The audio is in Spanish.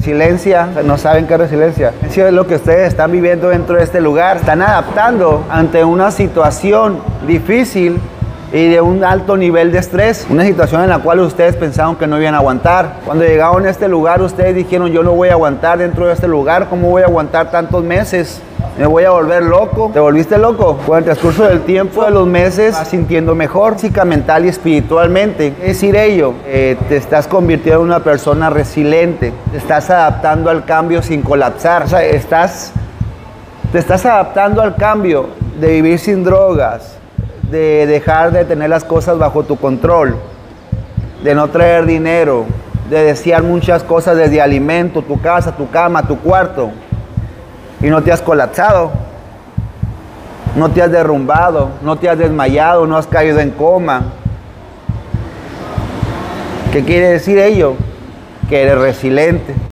Resiliencia, no saben qué es resiliencia. Eso es lo que ustedes están viviendo dentro de este lugar. Están adaptando ante una situación difícil y de un alto nivel de estrés. Una situación en la cual ustedes pensaron que no iban a aguantar. Cuando llegaron a este lugar, ustedes dijeron, yo no voy a aguantar dentro de este lugar. ¿Cómo voy a aguantar tantos meses? Me voy a volver loco. ¿Te volviste loco? Con el transcurso del tiempo, de los meses, vas sintiendo mejor física, mental y espiritualmente. Es decir, ello, te estás convirtiendo en una persona resiliente. Te estás adaptando al cambio sin colapsar. O sea, te estás adaptando al cambio de vivir sin drogas, de dejar de tener las cosas bajo tu control, de no traer dinero, de desear muchas cosas desde alimento, tu casa, tu cama, tu cuarto. Y no te has colapsado, no te has derrumbado, no te has desmayado, no has caído en coma. ¿Qué quiere decir ello? Que eres resiliente.